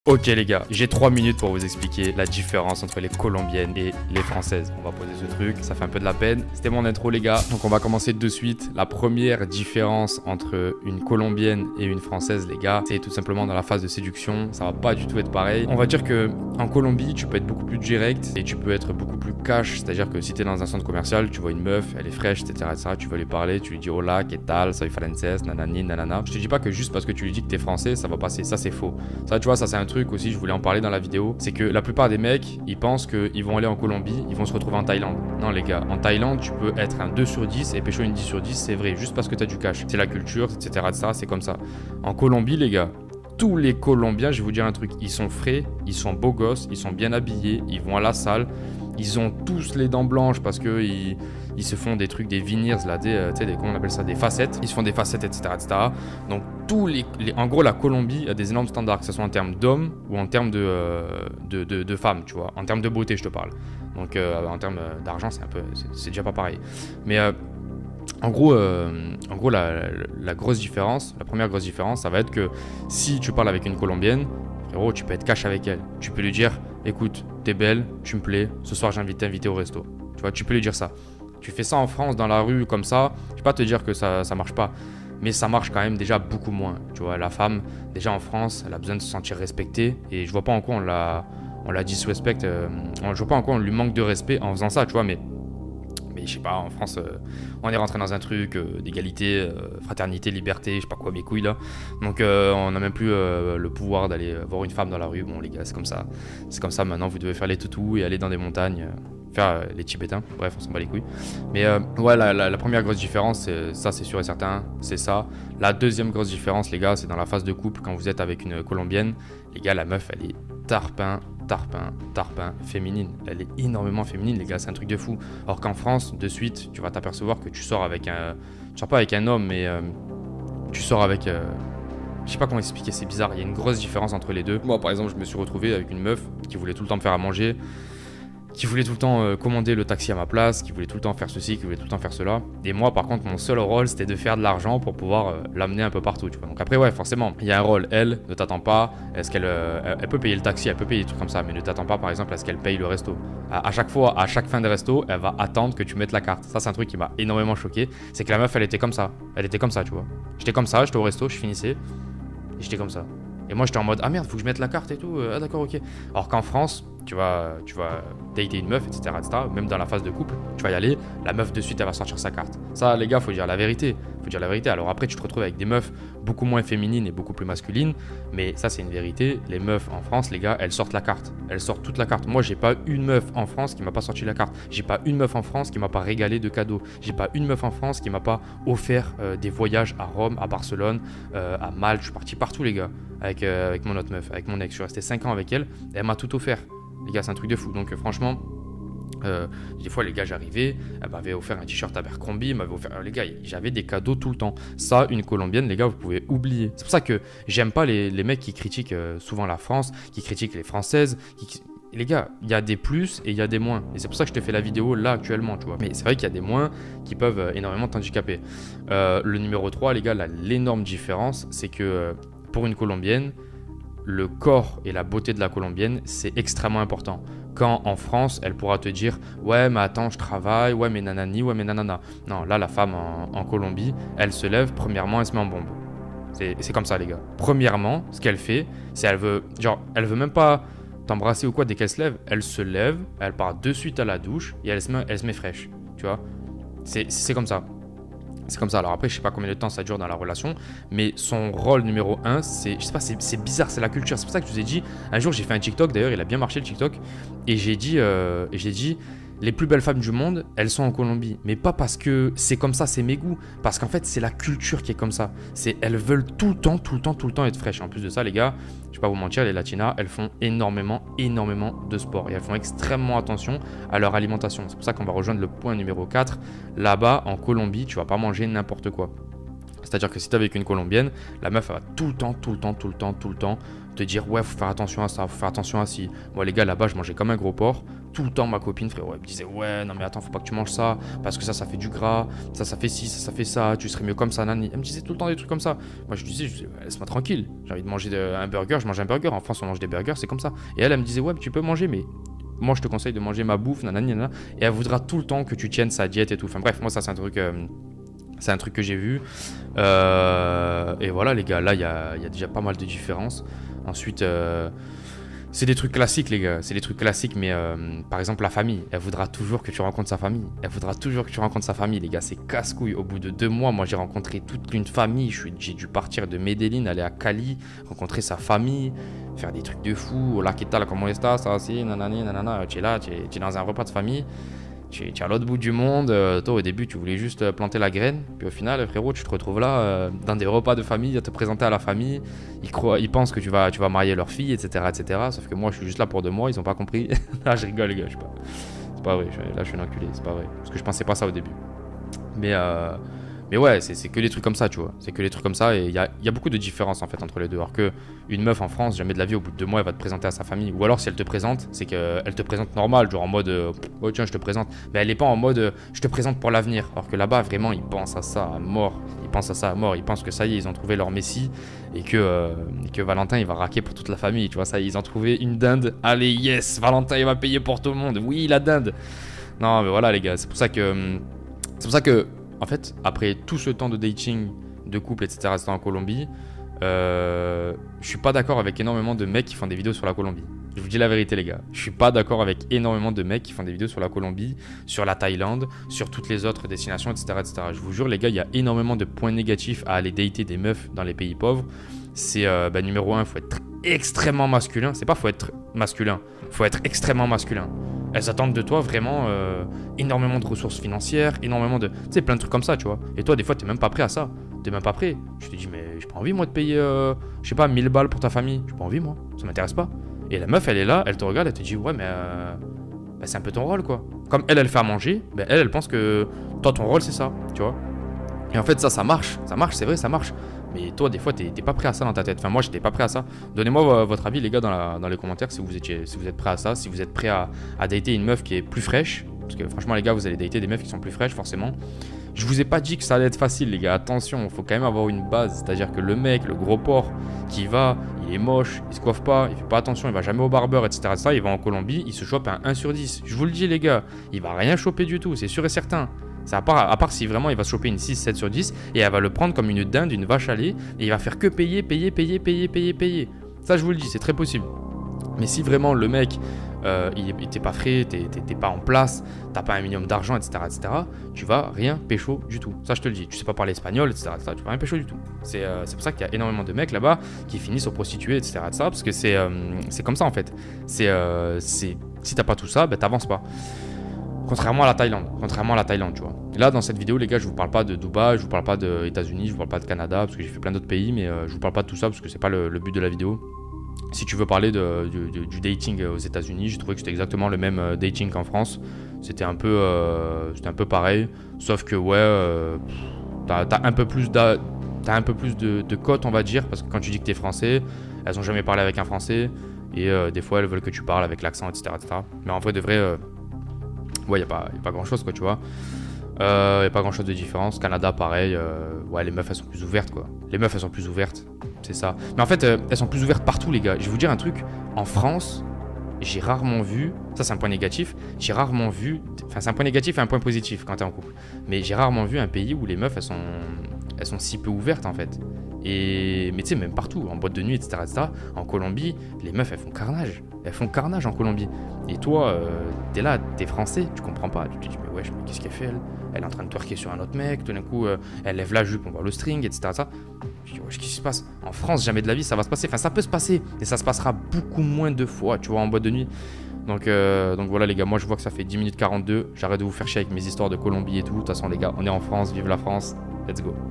Ok les gars, j'ai 3 minutes pour vous expliquer la différence entre les colombiennes et les françaises. On va poser ce truc, ça fait un peu de la peine. C'était mon intro les gars, donc on va commencer de suite. La première différence entre une colombienne et une française les gars, c'est tout simplement dans la phase de séduction. Ça va pas du tout être pareil. On va dire que en Colombie, tu peux être beaucoup plus direct et tu peux être beaucoup plus cash. C'est-à-dire que si t'es dans un centre commercial, tu vois une meuf, elle est fraîche, etc. Tu veux lui parler, tu lui dis hola, ¿qué tal? Soy frances, nanani, nanana. Je te dis pas que juste parce que tu lui dis que t'es français, ça va passer. Ça c'est faux. Ça tu vois, ça c'est un truc aussi, je voulais en parler dans la vidéo, c'est que la plupart des mecs, ils pensent qu'ils vont aller en Colombie, ils vont se retrouver en Thaïlande. Non les gars, en Thaïlande, tu peux être un 2 sur 10 et pécho une 10 sur 10, c'est vrai, juste parce que t'as du cash. C'est la culture, etc., c'est comme ça. En Colombie, les gars, tous les Colombiens, je vais vous dire un truc, ils sont frais, ils sont beaux gosses, ils sont bien habillés, ils vont à la salle, ils ont tous les dents blanches parce que ils se font des trucs, des veneers, là, comment on appelle ça, des facettes. Ils se font des facettes, etc. Donc, en gros, la Colombie a des énormes standards, que ce soit en termes d'hommes ou en termes de femmes, tu vois. En termes de beauté, je te parle. Donc, en termes d'argent, c'est déjà pas pareil. Mais en gros, la grosse différence, la première grosse différence, ça va être que si tu parles avec une Colombienne, frérot, tu peux être cash avec elle. Tu peux lui dire, écoute, t'es belle, tu me plais, ce soir j'ai envie de t'inviter au resto. Tu vois, tu peux lui dire ça. Tu fais ça en France, dans la rue, comme ça, je vais pas te dire que ça marche pas, mais ça marche quand même déjà beaucoup moins. Tu vois, la femme, déjà en France, elle a besoin de se sentir respectée, et je vois pas en quoi on la disrespecte, je vois pas en quoi on lui manque de respect en faisant ça, tu vois, mais je sais pas, en France, on est rentré dans un truc d'égalité, fraternité, liberté, je sais pas quoi, mes couilles là. Donc on n'a même plus le pouvoir d'aller voir une femme dans la rue. Bon les gars, c'est comme ça. C'est comme ça maintenant, vous devez faire les toutous et aller dans des montagnes, faire les Tibétains. Bref, on s'en bat les couilles. Mais ouais, la première grosse différence, ça c'est sûr et certain, c'est ça. La deuxième grosse différence, les gars, c'est dans la phase de couple, quand vous êtes avec une Colombienne. Les gars, la meuf, elle est tarpin féminine. Elle est énormément féminine, les gars, c'est un truc de fou. Alors qu'en France, de suite, tu vas t'apercevoir que tu sors avec un... Tu sors pas avec un homme, mais tu sors avec... Je sais pas comment expliquer, c'est bizarre, il y a une grosse différence entre les deux. Moi, par exemple, je me suis retrouvé avec une meuf qui voulait tout le temps me faire à manger, qui voulait tout le temps commander le taxi à ma place, qui voulait tout le temps faire ceci, qui voulait tout le temps faire cela. Et moi, par contre, mon seul rôle, c'était de faire de l'argent pour pouvoir l'amener un peu partout, tu vois. Donc après, ouais, forcément, il y a un rôle. Elle ne t'attend pas. Est-ce qu'elle elle peut payer le taxi, elle peut payer des trucs comme ça, mais ne t'attend pas, par exemple, à ce qu'elle paye le resto. À chaque fois, à chaque fin de resto, elle va attendre que tu mettes la carte. Ça, c'est un truc qui m'a énormément choqué. C'est que la meuf, elle était comme ça. Elle était comme ça, tu vois. J'étais comme ça, j'étais au resto, je finissais, et j'étais comme ça. Et moi, j'étais en mode, ah merde, faut que je mette la carte et tout. Ah d'accord, ok. Alors qu'en France, tu vas dater une meuf, etc., même dans la phase de couple, tu vas y aller, la meuf de suite, elle va sortir sa carte. Ça, les gars, faut dire la vérité. Faut dire la vérité. Alors après, tu te retrouves avec des meufs beaucoup moins féminines et beaucoup plus masculines, mais ça, c'est une vérité. Les meufs en France, les gars, elles sortent la carte. Elles sortent toute la carte. Moi, j'ai pas une meuf en France qui m'a pas sorti la carte. J'ai pas une meuf en France qui m'a pas régalé de cadeaux. J'ai pas une meuf en France qui m'a pas offert des voyages à Rome, à Barcelone, à Malte. Je suis parti partout, les gars, avec mon autre meuf, avec mon ex. Je suis resté 5 ans avec elle, et elle m'a tout offert. Les gars, c'est un truc de fou. Donc franchement, des fois les gars, j'arrivais, elle m'avait offert un t-shirt Abercrombie, m'avait offert, les gars, j'avais des cadeaux tout le temps. Ça, une Colombienne, les gars, vous pouvez oublier. C'est pour ça que j'aime pas les mecs qui critiquent souvent la France, qui critiquent les Françaises. Les gars, il y a des plus et il y a des moins. Et c'est pour ça que je te fais la vidéo là actuellement, tu vois. Mais c'est vrai qu'il y a des moins qui peuvent énormément t'handicaper. Le numéro 3, les gars, l'énorme différence, c'est que pour une Colombienne, le corps et la beauté de la Colombienne, c'est extrêmement important. Quand en France, elle pourra te dire « Ouais, mais attends, je travaille, ouais, mais nanani, ouais, mais nanana ». Non, là, la femme en Colombie, elle se lève, premièrement, elle se met en bombe. C'est comme ça, les gars. Premièrement, ce qu'elle fait, c'est elle veut même pas t'embrasser ou quoi dès qu'elle se lève, elle part de suite à la douche et elle se met fraîche, tu vois. C'est comme ça. C'est comme ça. Alors après, je sais pas combien de temps ça dure dans la relation, mais son rôle numéro 1, c'est, je sais pas, c'est bizarre, c'est la culture. C'est pour ça que je vous ai dit, un jour j'ai fait un TikTok, d'ailleurs il a bien marché le TikTok, et j'ai dit, les plus belles femmes du monde, elles sont en Colombie. Mais pas parce que c'est comme ça, c'est mes goûts. Parce qu'en fait, c'est la culture qui est comme ça. Elles veulent tout le temps être fraîches. En plus de ça, les gars, je vais pas vous mentir, les latinas, elles font énormément de sport. Et elles font extrêmement attention à leur alimentation. C'est pour ça qu'on va rejoindre le point numéro 4. Là-bas, en Colombie, tu vas pas manger n'importe quoi. C'est-à-dire que si t'es avec une Colombienne, la meuf elle va tout le temps te dire ouais faut faire attention à ça, faut faire attention à ci. Moi les gars là-bas je mangeais comme un gros porc. Tout le temps ma copine frérot elle me disait ouais non mais attends faut pas que tu manges ça parce que ça fait du gras, ça fait ci, ça fait ça, tu serais mieux comme ça nani. Elle me disait tout le temps des trucs comme ça. Moi je disais ouais, laisse-moi tranquille, j'ai envie de manger un burger, je mange un burger. En France on mange des burgers, c'est comme ça. Et elle me disait ouais mais tu peux manger mais moi je te conseille de manger ma bouffe nanani nanana. Et elle voudra tout le temps que tu tiennes sa diète et tout. Enfin bref moi ça c'est un truc. C'est un truc que j'ai vu. Et voilà, les gars, là, il y a déjà pas mal de différences. Ensuite, c'est des trucs classiques, les gars. C'est des trucs classiques, mais par exemple, la famille. Elle voudra toujours que tu rencontres sa famille. Elle voudra toujours que tu rencontres sa famille, les gars. C'est casse-couille. Au bout de 2 mois, moi, j'ai rencontré toute une famille. J'ai dû partir de Medellín, aller à Cali, rencontrer sa famille, faire des trucs de fou. Hola, ¿qué tal? ¿Cómo estás? Así, nanani, nanana. Tu es là, tu es dans un repas de famille. Tu es à l'autre bout du monde, toi au début tu voulais juste planter la graine, puis au final frérot tu te retrouves là dans des repas de famille à te présenter à la famille, ils pensent que tu vas marier leur fille, etc., sauf que moi je suis juste là pour 2 mois, ils ont pas compris. Là je rigole les gars, c'est pas vrai, là je suis un enculé, c'est pas vrai, parce que je pensais pas ça au début. Mais ouais, c'est que des trucs comme ça, tu vois. C'est que des trucs comme ça et il y a beaucoup de différences en fait entre les deux. Alors que une meuf en France, jamais de la vie, au bout de 2 mois, elle va te présenter à sa famille. Ou alors si elle te présente, c'est qu'elle te présente normal, genre en mode oh tiens, je te présente. Mais elle est pas en mode je te présente pour l'avenir. Alors que là-bas, vraiment, ils pensent à ça à mort. Ils pensent à ça à mort. Ils pensent que ça y est, ils ont trouvé leur messie et que Valentin, il va raquer pour toute la famille. Tu vois, ça y est, ils ont trouvé une dinde. Allez, yes, Valentin, il va payer pour tout le monde. Oui, la dinde. Non, mais voilà, les gars, c'est pour ça que en fait, après tout ce temps de dating, de couple, etc., en Colombie, je suis pas d'accord avec énormément de mecs qui font des vidéos sur la Colombie. Je vous dis la vérité, les gars. Je suis pas d'accord avec énormément de mecs qui font des vidéos sur la Colombie, sur la Thaïlande, sur toutes les autres destinations, etc., Je vous jure, les gars, il y a énormément de points négatifs à aller dater des meufs dans les pays pauvres. C'est numéro 1, il faut être extrêmement masculin. C'est pas faut être masculin, faut être extrêmement masculin. Elles attendent de toi vraiment énormément de ressources financières, énormément de... Tu sais, plein de trucs comme ça, tu vois. Et toi, des fois, t'es même pas prêt à ça. T'es même pas prêt. Je te dis, mais j'ai pas envie, moi, de payer, je sais pas, 1000 balles pour ta famille. J'ai pas envie, moi. Ça m'intéresse pas. Et la meuf, elle est là, elle te regarde, elle te dit, ouais, mais c'est un peu ton rôle, quoi. Comme elle fait à manger, ben elle pense que toi, ton rôle, c'est ça, tu vois. Et en fait, ça marche. Ça marche, c'est vrai, ça marche. Mais toi, des fois, t'es pas prêt à ça dans ta tête. Enfin, moi, j'étais pas prêt à ça. Donnez-moi votre avis, les gars, dans les commentaires, si vous êtes prêt à ça, si vous êtes prêt à dater une meuf qui est plus fraîche. Parce que franchement, les gars, vous allez dater des meufs qui sont plus fraîches, forcément. Je vous ai pas dit que ça allait être facile, les gars. Attention, faut quand même avoir une base. C'est-à-dire que le mec, le gros porc, qui va, il est moche, il se coiffe pas, il fait pas attention, il va jamais au barbeur, etc. Il va en Colombie, il se chope un 1 sur 10. Je vous le dis, les gars, il va rien choper du tout, c'est sûr et certain. C'est à part si vraiment il va se choper une 6, 7 sur 10 et elle va le prendre comme une dinde, une vache à lait et il va faire que payer. Ça, je vous le dis, c'est très possible. Mais si vraiment le mec, il t'es pas frais, t'es pas en place, t'as pas un minimum d'argent, etc., tu vas rien pécho du tout. Ça, je te le dis. Tu sais pas parler espagnol, etc., tu vas rien pécho du tout. C'est pour ça qu'il y a énormément de mecs là-bas qui finissent aux prostituées, etc., parce que c'est comme ça en fait. Si t'as pas tout ça, ben t'avances pas. Contrairement à la Thaïlande, tu vois. Et là, dans cette vidéo, les gars, je vous parle pas de Dubaï, je vous parle pas des États-Unis, je vous parle pas de Canada, parce que j'ai fait plein d'autres pays, mais je vous parle pas de tout ça, parce que c'est pas le but de la vidéo. Si tu veux parler du dating aux États-Unis, j'ai trouvé que c'était exactement le même dating qu'en France. C'était un peu pareil, sauf que ouais, t'as un peu plus de cotes, on va dire, parce que quand tu dis que t'es français, elles ont jamais parlé avec un français, et des fois elles veulent que tu parles avec l'accent, etc., Mais en vrai, de vrai, ouais, y a pas grand chose, quoi, tu vois. Y a pas grand chose de différence. Canada, pareil. Ouais, les meufs, elles sont plus ouvertes, quoi. Les meufs, elles sont plus ouvertes. C'est ça. Mais en fait, elles sont plus ouvertes partout, les gars. Je vais vous dire un truc. En France, j'ai rarement vu. Ça, c'est un point négatif. J'ai rarement vu. Enfin, c'est un point négatif et un point positif quand t'es en couple. Mais j'ai rarement vu un pays où les meufs, elles sont si peu ouvertes, en fait. Mais tu sais, même partout, en boîte de nuit, etc., En Colombie, les meufs, elles font carnage. Elles font carnage en Colombie. Et toi, t'es là, t'es français, tu comprends pas. Tu te dis, mais wesh, mais qu'est-ce qu'elle fait, elle? Elle est en train de twerker sur un autre mec. Tout d'un coup, elle lève la jupe, on voit le string, etc., Je dis, wesh, qu'est-ce qui se passe? En France, jamais de la vie, ça va se passer. Enfin, ça peut se passer. Et ça se passera beaucoup moins de fois, tu vois, en boîte de nuit. Donc voilà, les gars, moi, je vois que ça fait 10 minutes 42. J'arrête de vous faire chier avec mes histoires de Colombie et tout. De toute façon, les gars, on est en France, vive la France. Let's go.